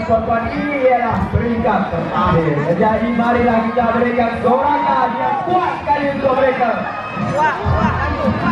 tuan-tuan, ini ialah peringkat terakhir. Jadi marilah kita berikan sorakan yang kuat sekali untuk mereka. Wah,